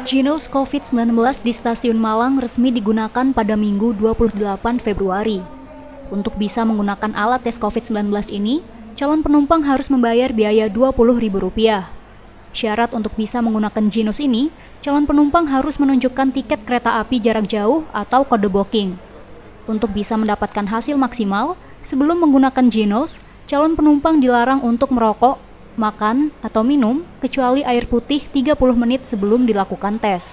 Jinos COVID-19 di Stasiun Malang resmi digunakan pada Minggu 28 Februari. Untuk bisa menggunakan alat tes COVID-19 ini, calon penumpang harus membayar biaya Rp20.000. Syarat untuk bisa menggunakan Jinos ini, calon penumpang harus menunjukkan tiket kereta api jarak jauh atau kode booking. Untuk bisa mendapatkan hasil maksimal, sebelum menggunakan Jinos, calon penumpang dilarang untuk merokok, makan, atau minum, kecuali air putih 30 menit sebelum dilakukan tes.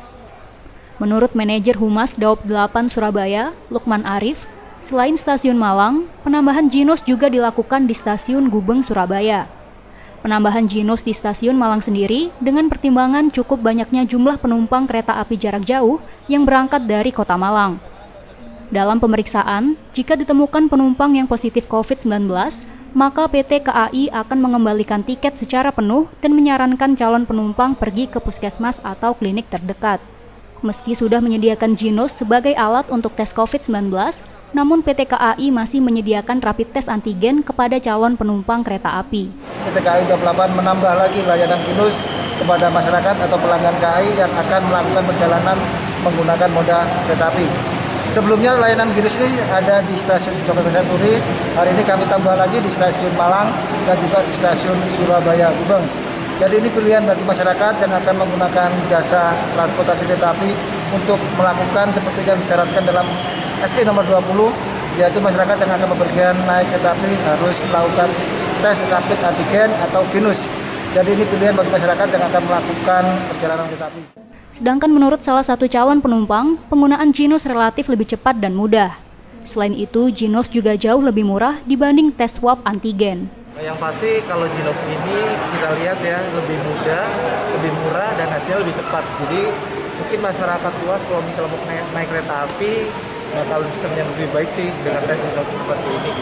Menurut manajer Humas Daob 8 Surabaya, Lukman Arif, selain Stasiun Malang, penambahan Jinos juga dilakukan di Stasiun Gubeng, Surabaya. Penambahan Jinos di Stasiun Malang sendiri dengan pertimbangan cukup banyaknya jumlah penumpang kereta api jarak jauh yang berangkat dari Kota Malang. Dalam pemeriksaan, jika ditemukan penumpang yang positif COVID-19, maka PT KAI akan mengembalikan tiket secara penuh dan menyarankan calon penumpang pergi ke puskesmas atau klinik terdekat. Meski sudah menyediakan Jinos sebagai alat untuk tes COVID-19, namun PT KAI masih menyediakan rapid test antigen kepada calon penumpang kereta api. PT KAI Daob 8 menambah lagi layanan Jinos kepada masyarakat atau pelanggan KAI yang akan melakukan perjalanan menggunakan moda kereta api. Sebelumnya layanan Jinos ini ada di Stasiun Sudirman Turi, hari ini kami tambah lagi di Stasiun Malang dan juga di Stasiun Surabaya Gubeng. Jadi ini pilihan bagi masyarakat yang akan menggunakan jasa transportasi kereta api untuk melakukan seperti yang disyaratkan dalam SK nomor 20, yaitu masyarakat yang akan bepergian naik kereta api harus melakukan tes rapid antigen atau Jinos. Jadi ini pilihan bagi masyarakat yang akan melakukan perjalanan kereta api. Sedangkan menurut salah satu calon penumpang, penggunaan Jinos relatif lebih cepat dan mudah. Selain itu, Jinos juga jauh lebih murah dibanding tes swab antigen. Yang pasti kalau Jinos ini kita lihat ya lebih mudah, lebih murah dan hasilnya lebih cepat. Jadi mungkin masyarakat luas kalau misalnya mau naik kereta api bakal bisa lebih baik sih dengan tes Jinos seperti ini.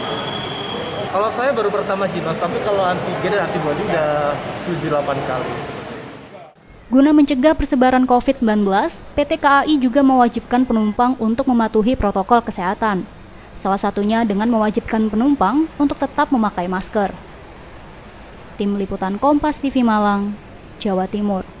Kalau saya baru pertama Jinos, tapi kalau antigen dan antibody udah 7-8 kali. Guna mencegah persebaran COVID-19, PT KAI juga mewajibkan penumpang untuk mematuhi protokol kesehatan. Salah satunya dengan mewajibkan penumpang untuk tetap memakai masker. Tim Liputan Kompas TV Malang, Jawa Timur.